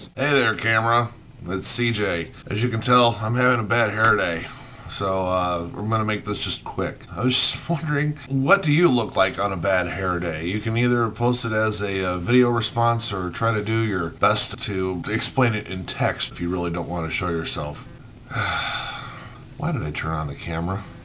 Hey there, camera. It's CJ. As you can tell, I'm having a bad hair day. So we're going to make this just quick. I was just wondering, what do you look like on a bad hair day? You can either post it as a video response or try to do your best to explain it in text if you really don't want to show yourself. Why did I turn on the camera?